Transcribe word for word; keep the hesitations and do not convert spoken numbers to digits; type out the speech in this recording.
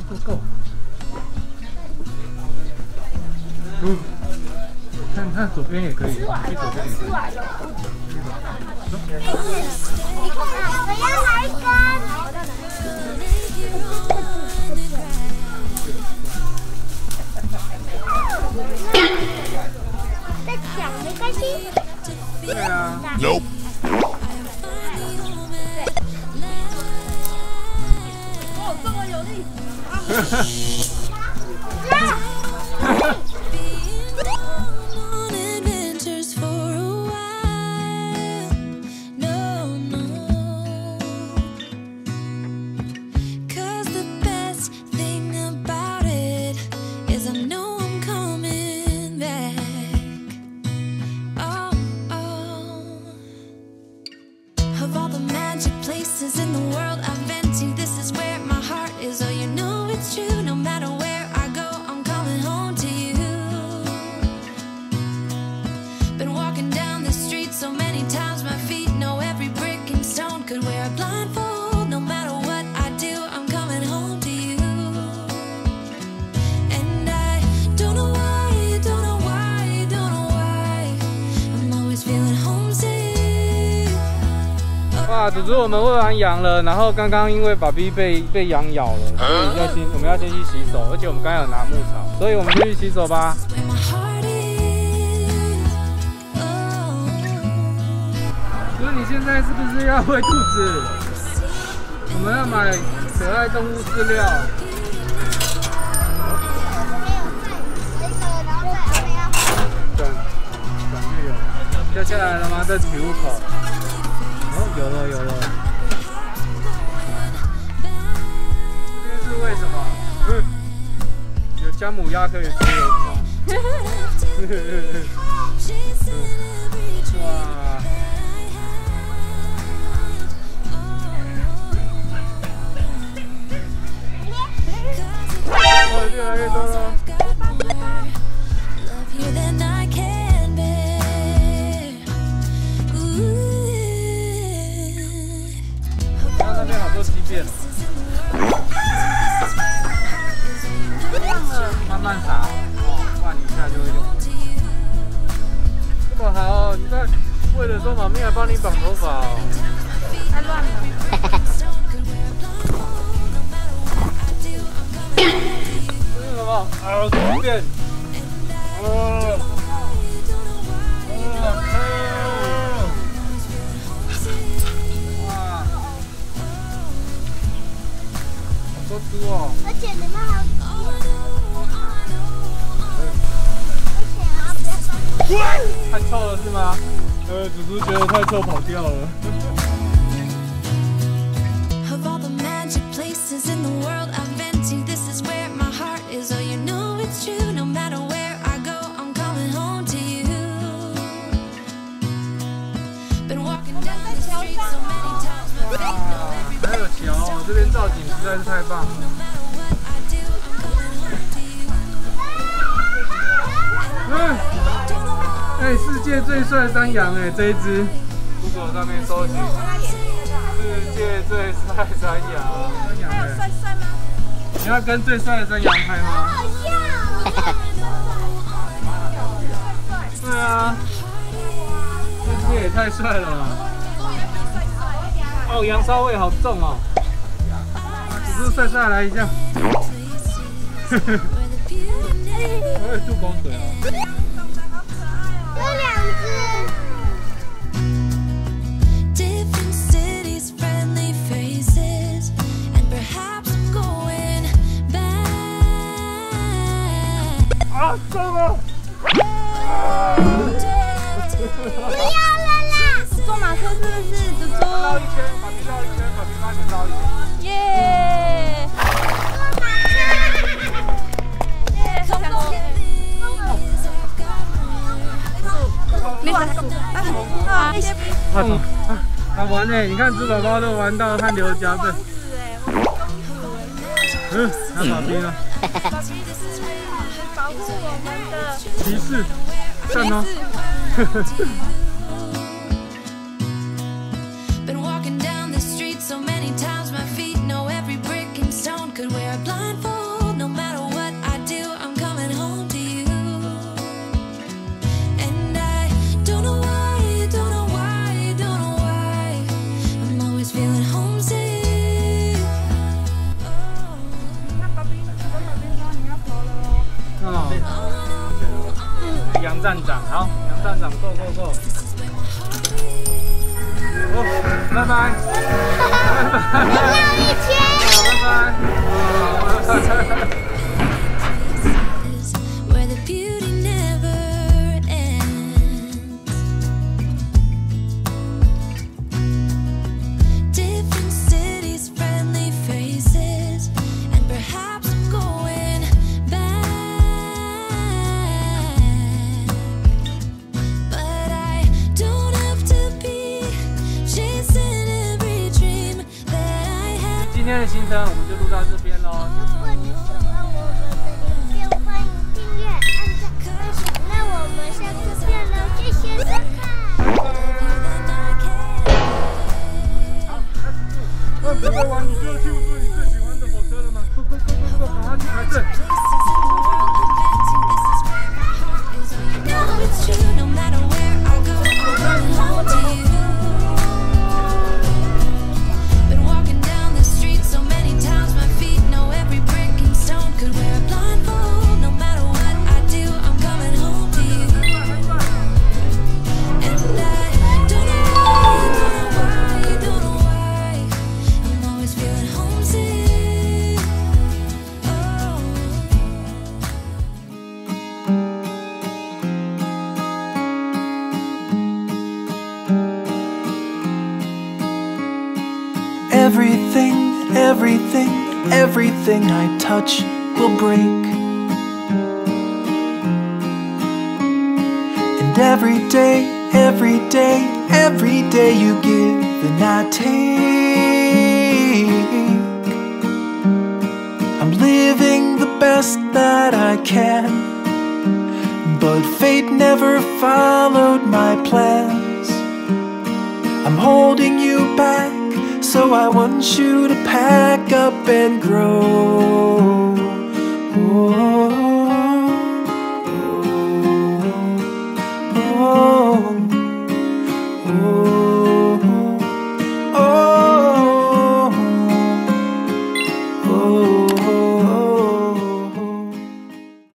够够。嗯，看看左边也可以，去左边也可以。 你看，我要来一根。再抢没关系。 对啊。 Nope。 哦，这么有力。 Places in the world I've been to, this is where my heart is. Oh, you know it's true. No matter where I go, I'm coming home to you. Been walking down the street so many times, my feet know every brick and stone. Could wear a blindfold. No matter what I do, I'm coming home to you. And I don't know why, don't know why, don't know why, I'm always feeling homesick. 哇，祖祖，我们喂完羊了，然后刚刚因为爸比被被羊咬了，所以要先我们要先去洗手，而且我们刚刚有拿牧草，所以我们就去洗手吧。所以你现在是不是要喂兔子？我们要买可爱动物饲料。转转月有掉下来了吗？在体育口。 哦，有了有了。这边是为什么？嗯，有姜母鸭可以吃了吗？哇！哦，越来越多了。 那边好多鸡便哦，慢慢撒，哦，换一下就会用。这么好，你在喂的时候，妈咪还帮你绑头发哦。 太乱了。 这是什么？啊，鸡便。哦。多猪哦！ 而且你们还有，而且啊， 太臭了是吗？呃，祖祖觉得太臭跑掉了。 Of all the magic places in the world I've been to, this is where my heart is. Oh, you know it's true. No matter where I go, I'm coming home to you. Been walking down the street so many times, my feet know every. 还有桥，这边造景实在是太棒了。嗯，哎，世界最帅山羊哎，这一只 ，Google 上面搜寻世界最帅山羊，山羊哎，帅帅吗？你要跟最帅的山羊拍吗？ 好像。 对啊，这只也太帅了吧！哦，羊骚味好重哦。 只是晒下来一下，呵呵，我也吐口水哦。 有两只。 啊，中了！ 不要了啦！ 坐马车是不是，猪猪？ 绕一圈，把皮绕一圈，把皮拉起绕一圈。 耶！耶！冲冲！没事，啊，谢谢。 啊，好玩呢！你看猪宝宝都玩到汗流浃背。嗯，那宝贝呢？ 保护我们的骑士，赞哦！ Been walking down the street so many times, my feet know every brick and stone. Could wear a blindfold. 站长，好，杨站长 ，go go go。哦，拜拜，拜拜， 绕一圈。 好，拜拜。 Where the beauty never ends. Different cities, friendly faces, and perhaps I'm going back. But I don't have to be chasing every dream that I had. 今天的行程我们就录到这边喽。 如果你喜欢我们的影片，欢迎订阅、按赞、分享。那我们下次见喽，谢谢收看。 那排队完，你就记不住你最喜欢的火车了吗 ？Go go go go go， 赶快去排队。 No, it's true, no matter where I go, I'm coming home to you. Been walking down the street so many times, my feet know every brick and stone. Could wear a blindfold, no matter what I do, I'm coming home to you. And I don't know why, don't know why, don't know why, I'm always feeling homesick. Oh. Everything, everything, everything I touch will break. And every day, every day, every day you give and I take. I'm living the best that I can, but fate never followed my plans. I'm holding you back, so I want you to pack up and grow. Oh.